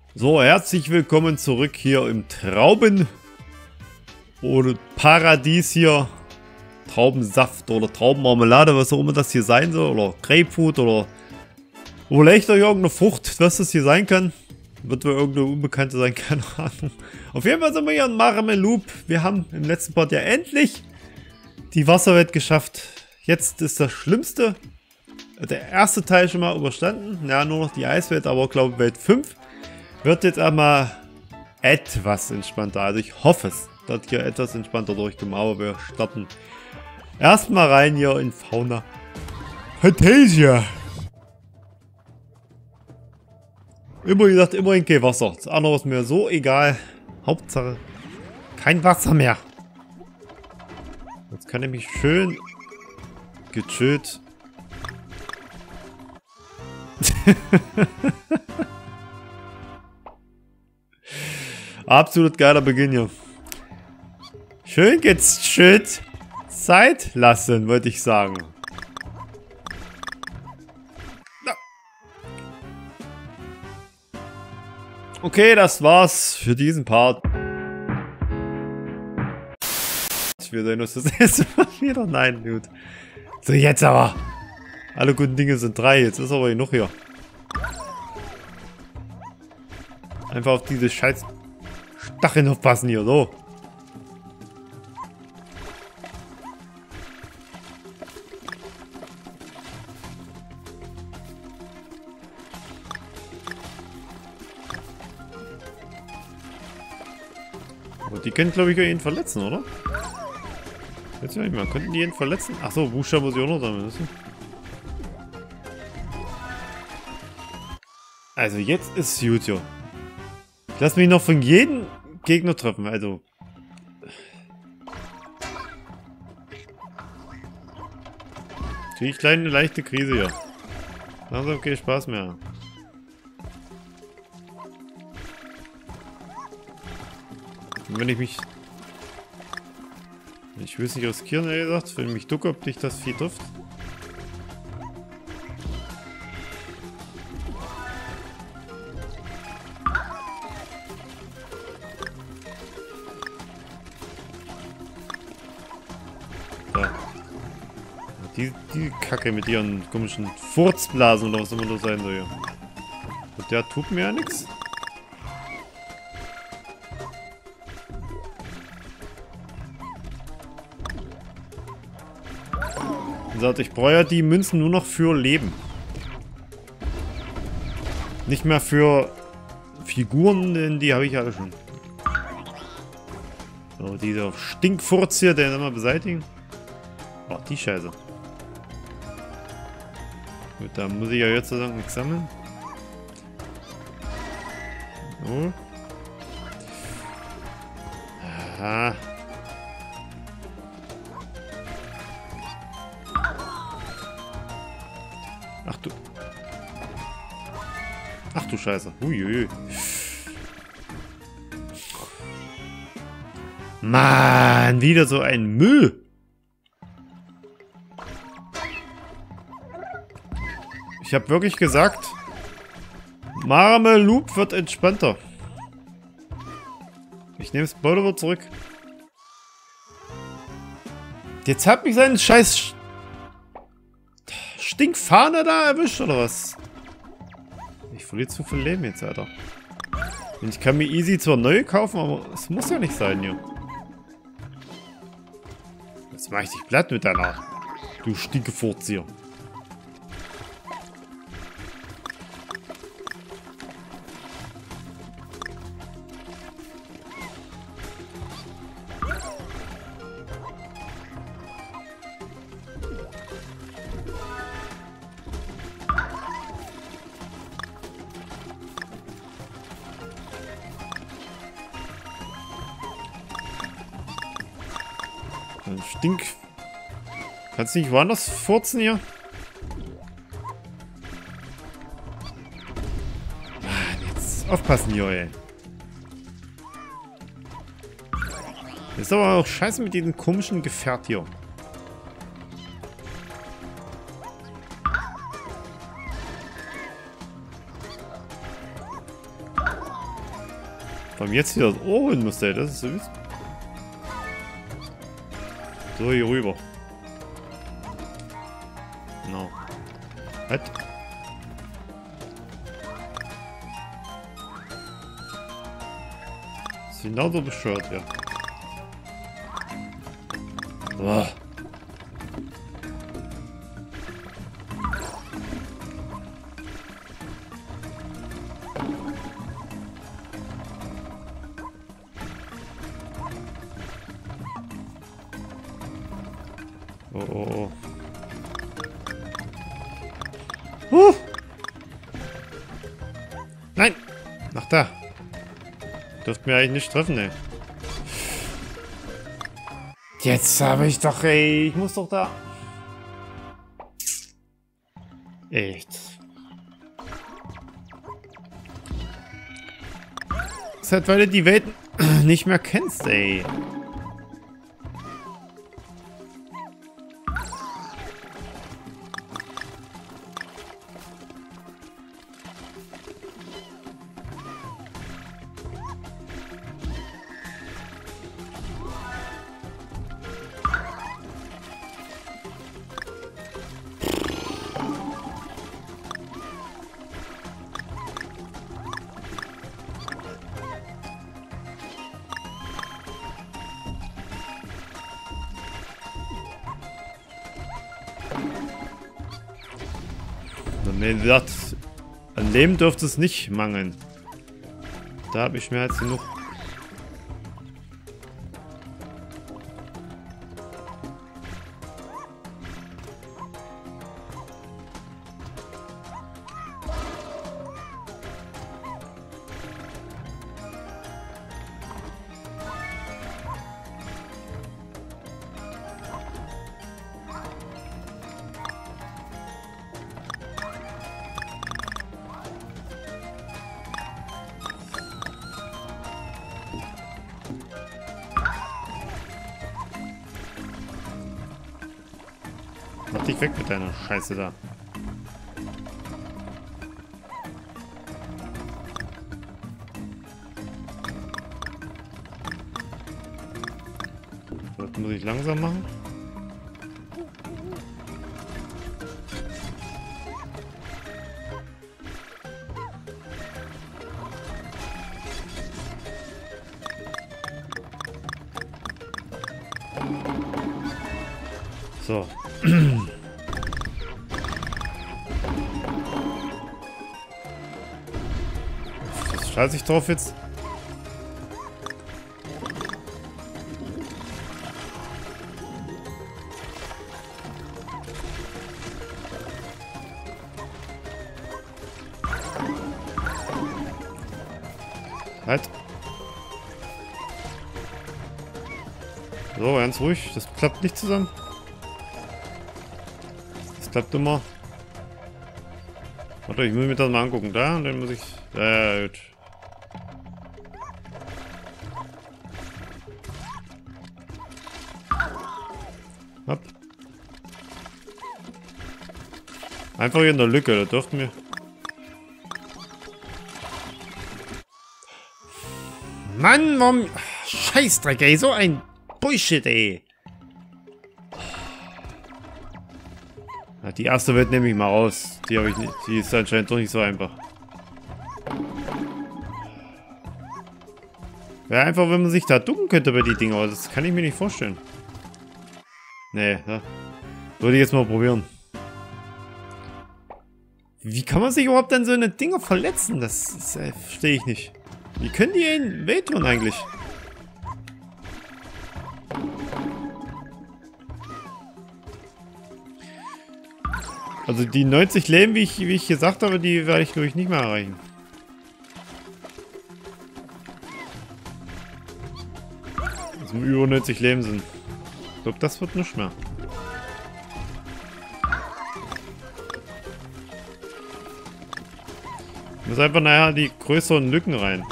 So, herzlich willkommen zurück hier im Trauben- oder Paradies hier. Traubensaft oder Traubenmarmelade, was auch immer das hier sein soll. Oder Grapefruit oder überlegt euch irgendeine Frucht, was das hier sein kann. Wird wohl irgendeine Unbekannte sein, keine Ahnung. Auf jeden Fall sind wir hier in Marameloop. Wir haben im letzten Part ja endlich die Wasserwelt geschafft. Jetzt ist das Schlimmste. Der erste Teil schon mal überstanden. Ja, nur noch die Eiswelt, aber ich glaube Welt 5 wird jetzt einmal etwas entspannter. Also ich hoffe es, dass hier etwas entspannter durchkommen. Aber wir starten erstmal rein hier in Fauna Fantasia. Immer gesagt, immerhin kein Wasser. Das andere ist mir so egal. Hauptsache kein Wasser mehr. Jetzt kann ich mich schön gechillt. Absolut geiler Beginn hier. Schön gechillt Zeit lassen, wollte ich sagen. Okay, das war's für diesen Part. Wir sehen uns das nächste Mal wieder. Nein, gut. So, jetzt aber. Alle guten Dinge sind 3. Jetzt ist aber genug hier. Einfach auf diese scheiß Stacheln aufpassen hier. So. Aber die können, glaube ich, jeden verletzen, oder? Jetzt nicht mal. Könnten die jeden verletzen? Achso, Buchstaben muss ich auch noch sammeln müssen. Also jetzt ist gut, ja. Ich lasse mich noch von jedem Gegner treffen, also. Die kleine leichte Krise hier. Also okay, Spaß mehr. Und wenn ich mich... Ich will es nicht riskieren, ehrlich gesagt, wenn ich mich ducke, ob dich das Vieh trifft. Da. Die Kacke mit ihren komischen Furzblasen oder was immer das sein soll hier. Und der tut mir ja nichts. Ich brauche ja die Münzen nur noch für Leben. Nicht mehr für Figuren, denn die habe ich alle schon. So, dieser Stinkfurz hier, den immer beseitigen. Oh, die Scheiße. Gut, da muss ich ja jetzt sozusagen nichts sammeln. So. Aha. Ach du Scheiße. Uiuiui. Mann, wieder so ein Müll. Ich habe wirklich gesagt, Marameloop wird entspannter. Ich nehme das Spoiler zurück. Jetzt hat mich sein scheiß Stinkfahne da erwischt, oder was? Ich verliere zu viel Leben jetzt, Alter. Ich kann mir easy zwar neue kaufen, aber es muss ja nicht sein hier. Jetzt mach ich dich platt mit deiner... Du Stinkefurz hier. Stink. Kannst du nicht woanders furzen hier? Mann, jetzt aufpassen hier, ey. Ist aber auch scheiße mit diesem komischen Gefährt hier. Vor allem jetzt wieder das Ohr holen muss, ey. Das ist süß. So, hier rüber. Genau. Halt. Ist genauso bescheuert, ja. Boah. Oh. Nein! Nach da. Dürft mir eigentlich nicht treffen, ey. Jetzt habe ich doch, ey. Ich muss doch da. Echt. Das ist halt, weil du die Welt nicht mehr kennst, ey. Nee, wie gesagt, an Leben dürfte es nicht mangeln. Da habe ich mehr als genug. Mach dich weg mit deiner Scheiße da. Das muss ich langsam machen. So. Scheiße ich drauf jetzt? Halt. So, ganz ruhig. Das klappt nicht zusammen. Das klappt immer. Warte, ich muss mir das mal angucken. Da, und dann muss ich... gut. Hopp. Einfach hier in der Lücke, da dürften wir... Mann, warum... Scheißdreck, ey, so ein Bullshit, ey. Ja, die erste Welt nehme ich mal raus. Die habe ich nicht. Die ist anscheinend doch nicht so einfach. Wäre einfach, wenn man sich da ducken könnte bei die Dinger, aber das kann ich mir nicht vorstellen. Nee, ja. Würde ich jetzt mal probieren. Wie kann man sich überhaupt an so eine Dinger verletzen? Das verstehe ich nicht. Wie können die einen wehtun eigentlich? Also die 90 Leben, wie ich gesagt habe, die werde ich, glaube ich, nicht mehr erreichen. Also über 90 Leben sind. Ich glaube, das wird nicht mehr. Ich muss einfach nachher die größeren Lücken rein.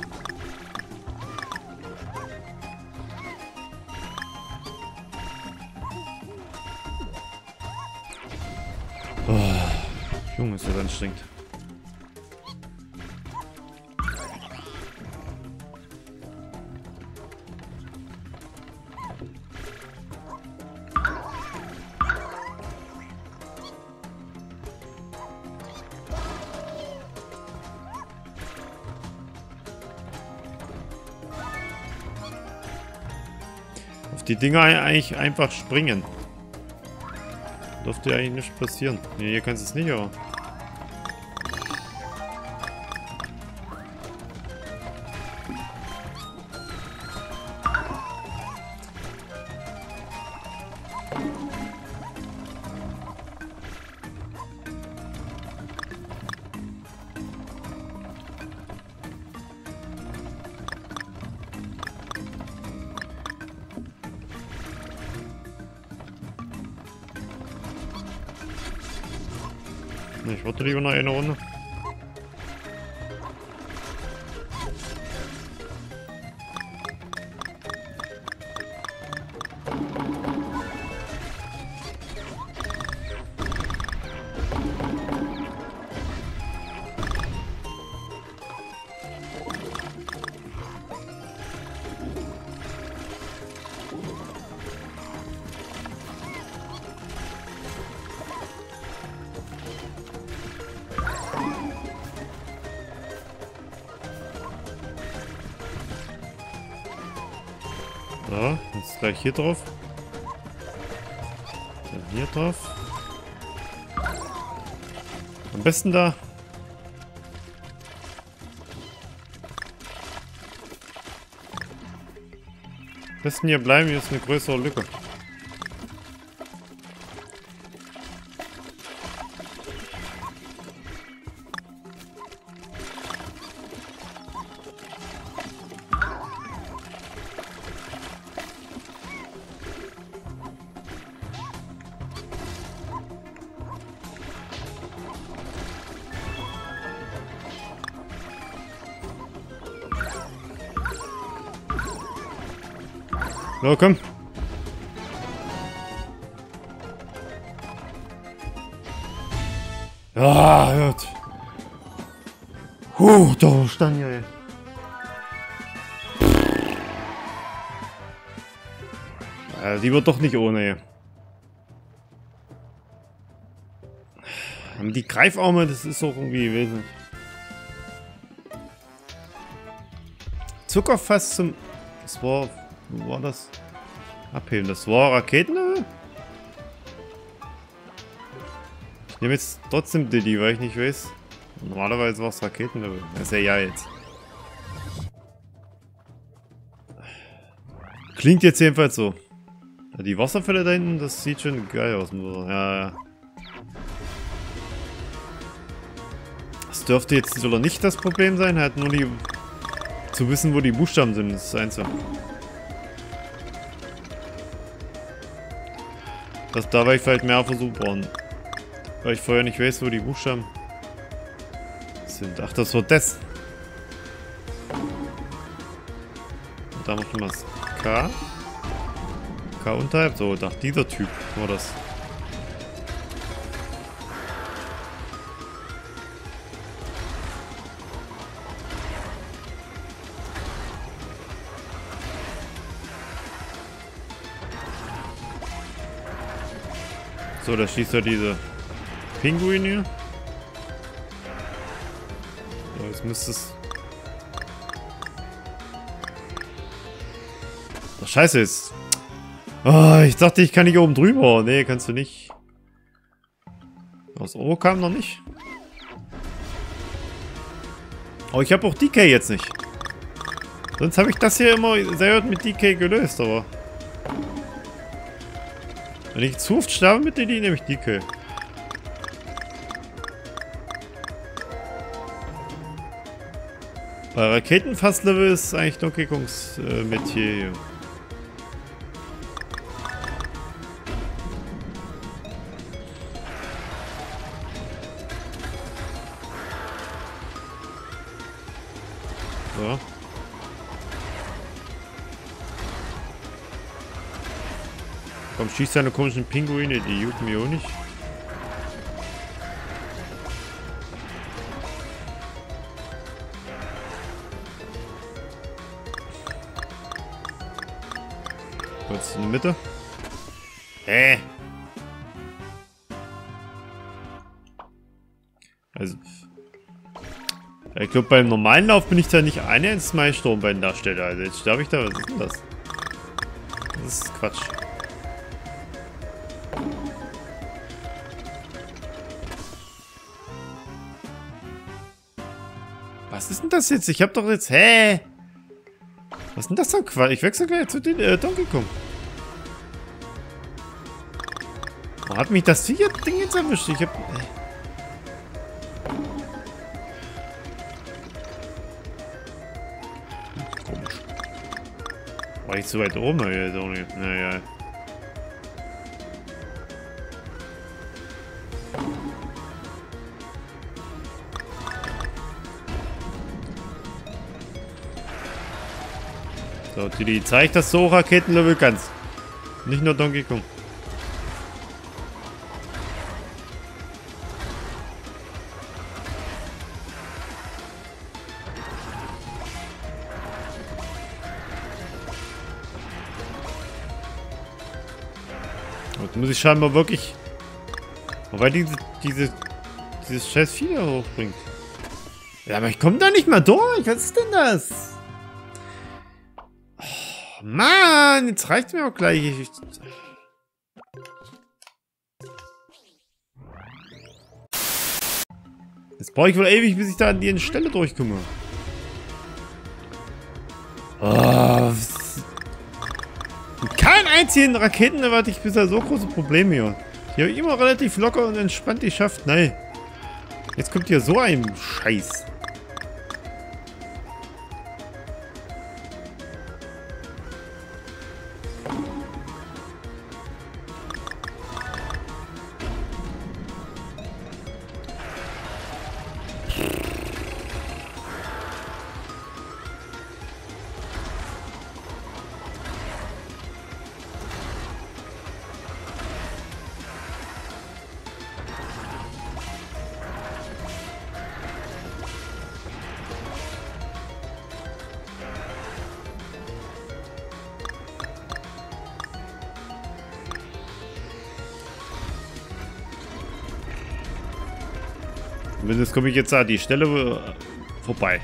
Oh, Junge, ist das anstrengend. die Dinger eigentlich einfach springen. Dürfte ja eigentlich nicht passieren. Nee, hier kannst du es nicht, aber... Ich warte lieber noch eine Runde. So, jetzt gleich hier drauf. Dann hier drauf. Am besten da. Am besten hier bleiben, hier ist eine größere Lücke. So, komm. Ja, hört. Da stand hier, ey. Die wird doch nicht ohne, ey. Haben die Greifarme, das ist doch irgendwie wesentlich. Zuckerfass zum... Das war... Wo war das? Abheben. Das war Raketen? Ich nehme jetzt trotzdem Diddy, weil ich nicht weiß. Normalerweise war es Raketen. Das ist ja jetzt. Klingt jetzt jedenfalls so. Die Wasserfälle da hinten, das sieht schon geil aus. Ja. Das dürfte jetzt oder nicht das Problem sein. Halt nur die... zu wissen, wo die Buchstaben sind. Das ist das Einzige. Da war ich vielleicht mehr versucht worden. Weil ich vorher nicht weiß, wo die Buchstaben sind. Ach, das war das. Und da muss ich mal das K. K unterhalb. So, nach dieser Typ war das. So, da schießt er diese Pinguin hier. So, jetzt müsste es... Ach, scheiße jetzt. Oh, ich dachte, ich kann nicht oben drüber. Nee, kannst du nicht. Aus O kam noch nicht. Oh, ich habe auch DK jetzt nicht. Sonst habe ich das hier immer sehr gut mit DK gelöst, aber... Wenn ich zu oft sterbe mit Diddy, nehme ich DK. Bei Raketenfasslevel ist eigentlich Donkey Kongs Metier hier. So. Komm, schieß deine komischen Pinguine, die jucken mir auch nicht. Kurz in der Mitte. Also. Ich glaube, beim normalen Lauf bin ich da nicht einmal Sturm bei der Stelle. Also jetzt sterbe ich da. Was ist denn das? ist Quatsch. Was ist denn das jetzt? Ich hab doch jetzt... Hä? Was ist denn das für ein Quatsch? Ich wechsle gleich zu den Donkey Kong. Oh, hat mich das Ding jetzt erwischt? Ich hab... Komisch. War ich so weit oben? Naja. So, Didi, zeig das so Raketenlevel kannst. Nicht nur Donkey Kong. Jetzt muss ich scheinbar wirklich... Wobei dieses scheiß Vieh da hochspringt. Ja, aber ich komme da nicht mal durch. Was ist denn das? Oh, Mann, jetzt reicht's mir auch gleich. Jetzt brauche ich wohl ewig, bis ich da an die Stelle durchkomme. Oh, kein einzigen Raketen hatte ich bisher so große Probleme hier. Die habe ich immer relativ locker und entspannt geschafft. Nein. Jetzt kommt hier so ein Scheiß. Zumindest komme ich jetzt an die Stelle vorbei.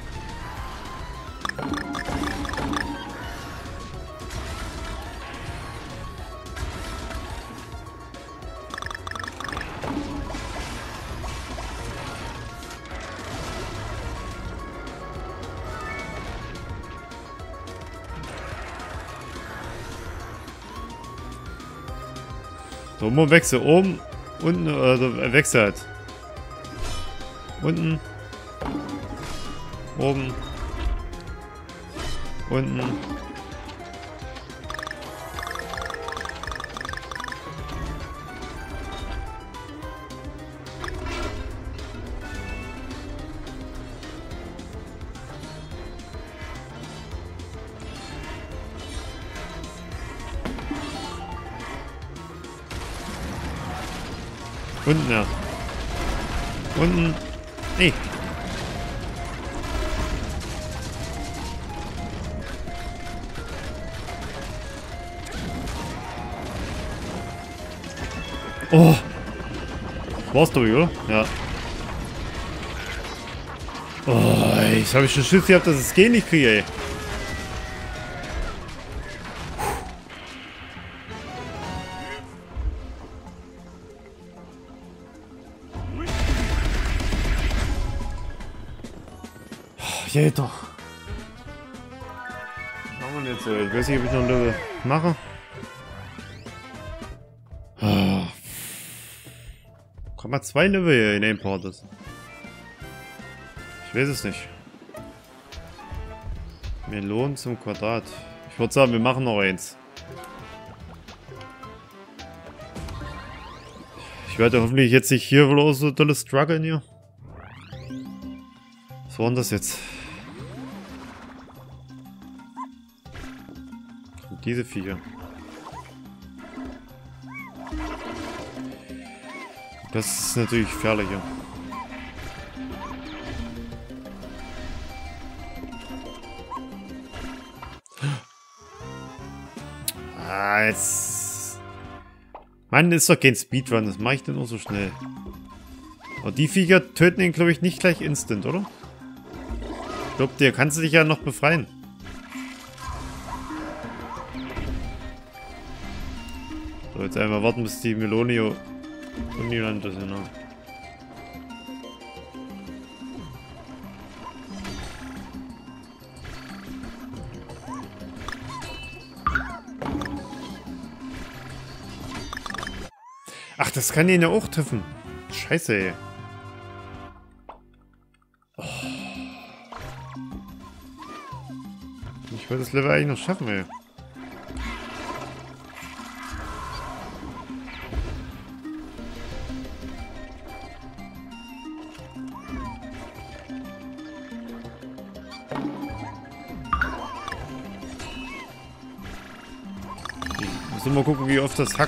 So, immer wechsel oben, unten, wechselt. Unten. Oben. Unten. Unten, ja. Unten. Nee. Oh. War's doch, oder? Ja. Oh, jetzt habe ich schon Schiss gehabt, dass ich es gehen nicht kriege, ey. Geht doch. Was machen wir jetzt? Ich weiß nicht, ob ich noch ein Level mache. Kann man 2 Level hier in einem Part ist. Ich weiß es nicht. Melonen zum Quadrat. Ich würde sagen, wir machen noch eins. Ich werde hoffentlich jetzt nicht hier bloß so dolle strugglen hier. Was war denn das jetzt? Diese Viecher. Das ist natürlich gefährlicher. Ah, jetzt... Mann, ist doch kein Speedrun. Das mache ich denn nur so schnell. Aber die Viecher töten ihn, glaube ich, nicht gleich instant, oder? Ich glaube, der kannst du dich ja noch befreien. jetzt einmal warten, bis die Melonio Uniland ist, genau. Ach, das kann ihn ja auch treffen. Scheiße, ey. Oh. Ich wollte das Level eigentlich noch schaffen, ey. Ich muss mal gucken, wie oft das hackt.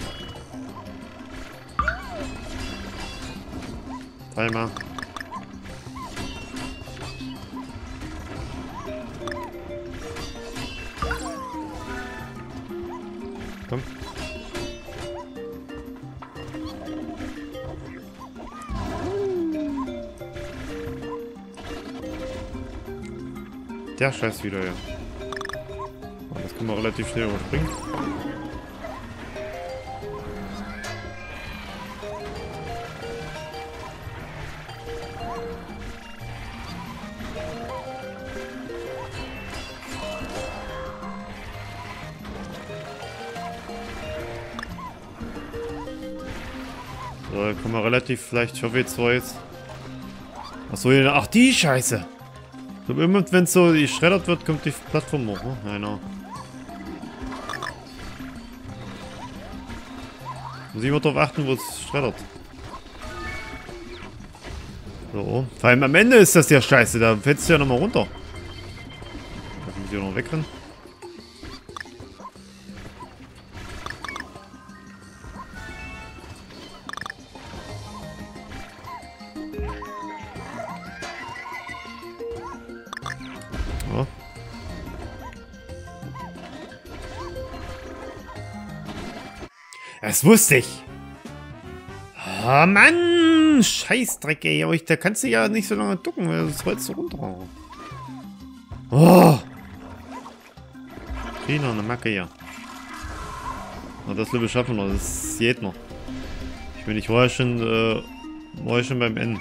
Einmal. Komm. Der Scheiß wieder, ja. Das können wir relativ schnell überspringen. So, dann kommen wir relativ leicht. Ich hoffe, jetzt war jetzt. Achso, ach die Scheiße! So, immer wenn es so geschreddert wird, kommt die Plattform hoch, ne? Genau. Muss ich immer darauf achten, wo es schreddert. So, vor allem am Ende ist das ja scheiße, da fällst du ja nochmal runter. Da muss ich auch noch wegrennen. So. Das wusste ich. Oh Mann, Scheißdreck, ey. Aber da kannst du ja nicht so lange ducken, weil das rollst du runter. Oh. Krieg noch eine Macke hier. Na, das Level schaffen wir noch, das geht noch. Ich bin nicht vorher schon beim Ende.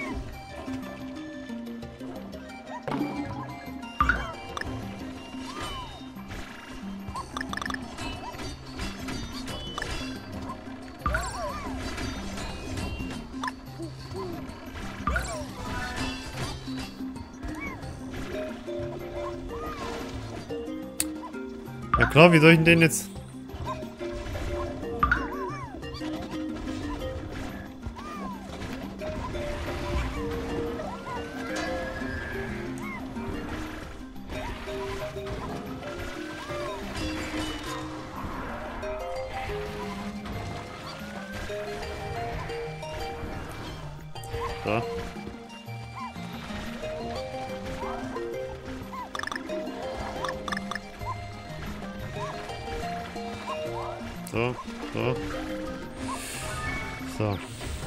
Ja klar, wie soll ich denn den jetzt... So. So, so. So.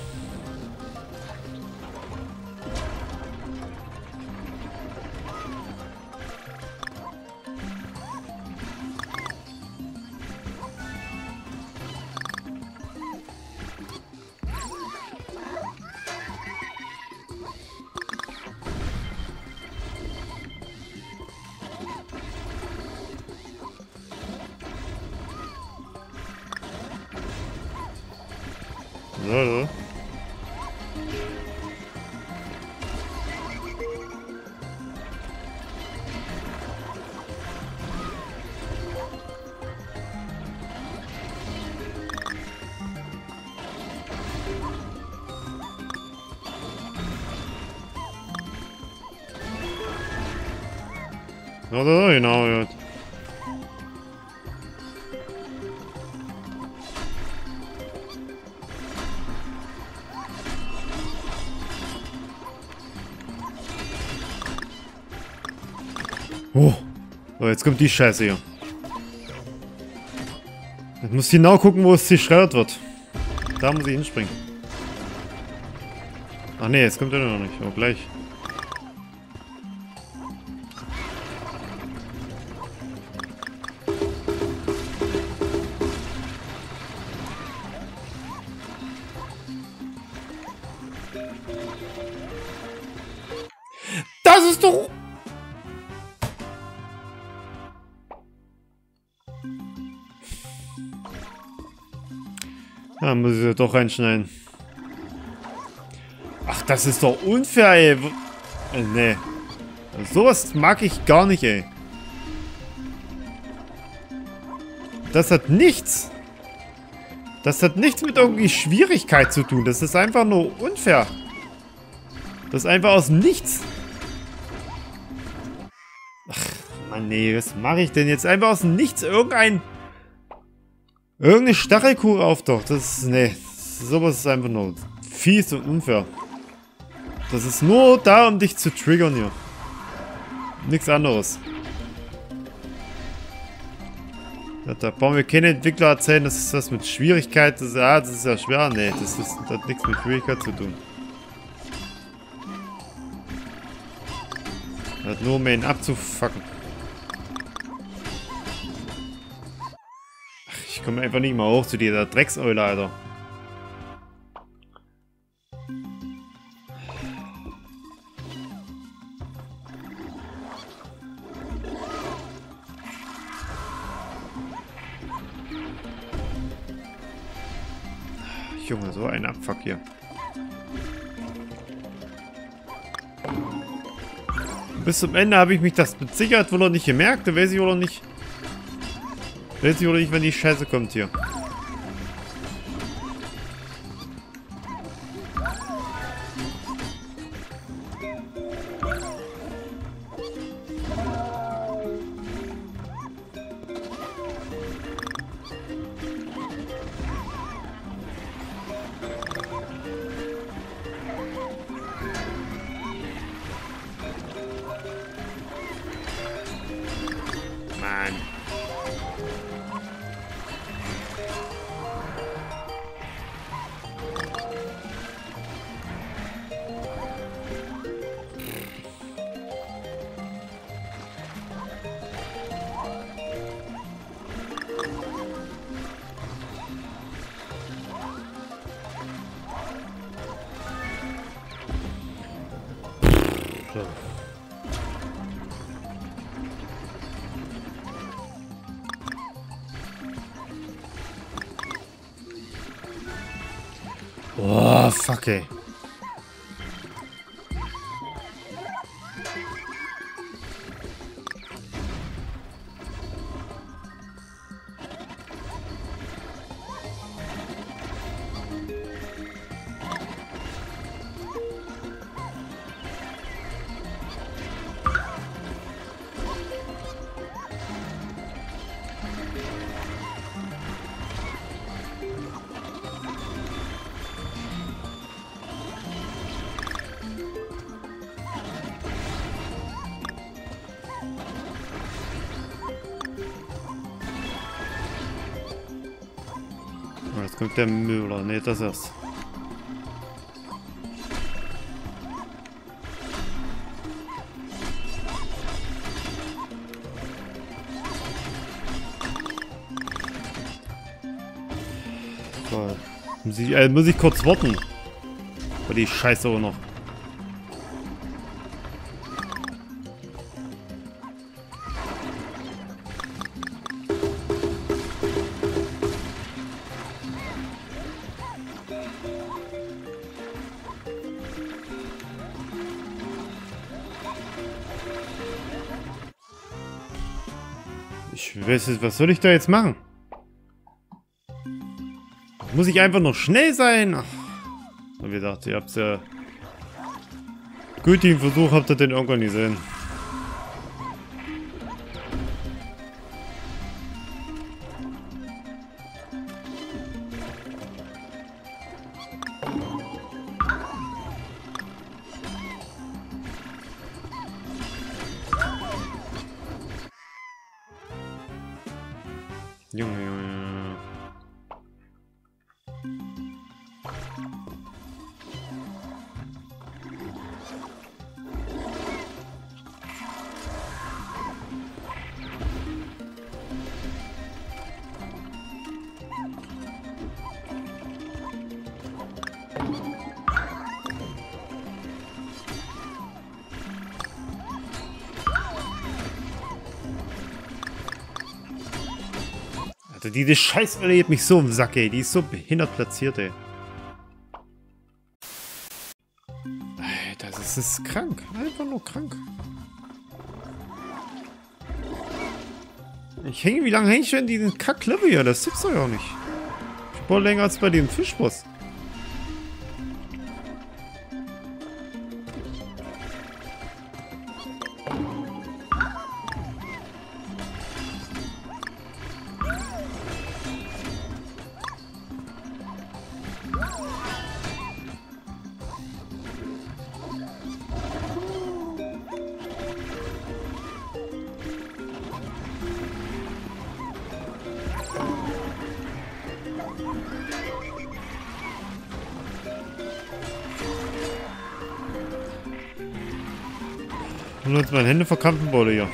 So. So, genau, ja. Oh. So, jetzt kommt die Scheiße hier. Ich muss genau gucken, wo es geschreddert wird. Da muss ich hinspringen. Ach nee, jetzt kommt er noch nicht. Oh, gleich. Ah, muss ich ja doch reinschneiden. Ach, das ist doch unfair, ey. Nee. Sowas mag ich gar nicht, ey. Das hat nichts. Das hat nichts mit irgendwie Schwierigkeit zu tun. Das ist einfach nur unfair. Das ist einfach aus dem Nichts. Ach, Mann, nee, was mache ich denn jetzt? Einfach aus dem Nichts irgendeine Stachelkuh auftaucht. Das ist, nee, sowas ist einfach nur fies und unfair. Das ist nur da, um dich zu triggern hier. Nichts anderes. Ja, da brauchen wir keine Entwickler erzählen, dass es das mit Schwierigkeit ist. Ja, das ist ja schwer. Nee, das hat nichts mit Schwierigkeit zu tun. Das hat nur um ihn abzufacken. Ach, ich komme einfach nicht mal hoch zu dieser Dreckseule, Alter. Junge, so ein Abfuck hier. Bis zum Ende habe ich mich das mit Sicherheit wohl noch nicht gemerkt. Da weiß ich wohl noch nicht. Weiß ich wohl nicht, wenn die Scheiße kommt hier. Mann. So. Oh, fuck, ey. Oh, jetzt kommt der Müll, oder? Ne, das erst. So, muss ich kurz warten. Weil die Scheiße auch noch. Ich weiß nicht, was soll ich da jetzt machen? Muss ich einfach noch schnell sein? Ach, wie gesagt, ihr habt's ja... Gütigen Versuch habt ihr den irgendwann gesehen. Junge, Junge. Alter, diese Scheißölle geht mich so im Sack, ey. Die ist so behindert platziert, ey. Alter, das ist krank. Einfach nur krank. Wie lange hänge ich schon in diesen Kack-Level hier? Das gibt's doch ja auch nicht. Ich brauche länger als bei dem Fischboss. Und uns meine Hände verkrampfen wollte hier.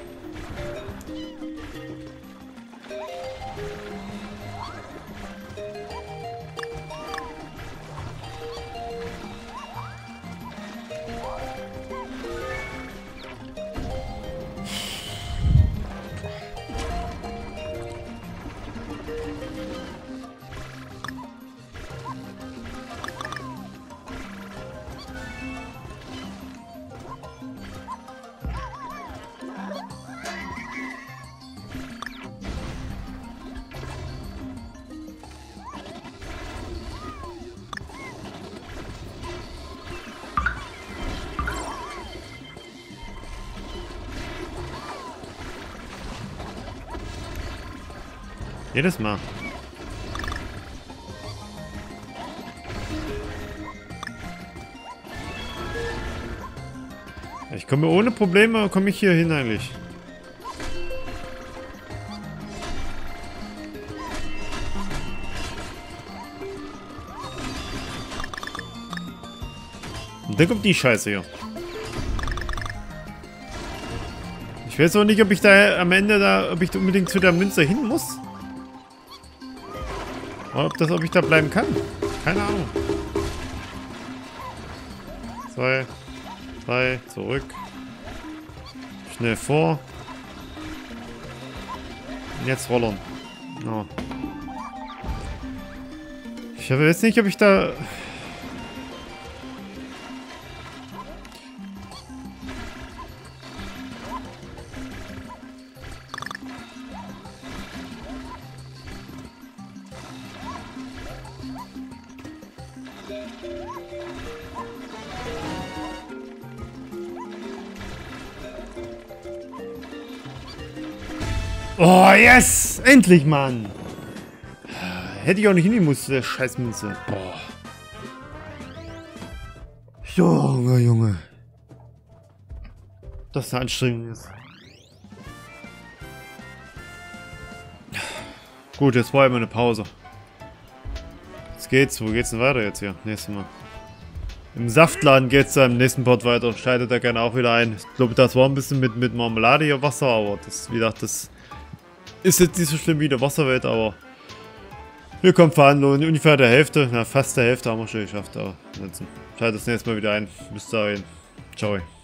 Jedes Mal. Ich komme ohne Probleme, komme ich hier hin eigentlich. Und dann kommt die Scheiße hier. Ich weiß auch nicht, ob ich da am Ende ob ich unbedingt zu der Münze hin muss. Oder ob ich da bleiben kann. Keine Ahnung. 2, 3, zurück. Schnell vor. Und jetzt rollern. Oh. Ich weiß nicht, ob ich da... Oh, yes! Endlich, Mann! Hätte ich auch nicht hingemusst, der Scheißmünze. Boah. Junge, Junge. Das ist anstrengend ist. Gut, jetzt war immer eine Pause. Jetzt geht's. Wo geht's denn weiter jetzt hier? Nächstes Mal. Im Saftladen geht's dann im nächsten Part weiter. Schaltet da gerne auch wieder ein. Ich glaube, das war ein bisschen mit Marmelade hier Wasser, aber das, wie gesagt, das ist jetzt nicht so schlimm wie der Wasserwelt, aber wir kommen Verhandlungen. Ungefähr der Hälfte, na fast der Hälfte haben wir schon geschafft, aber ansonsten schaltet das nächste Mal wieder ein. Bis dahin. Ciao.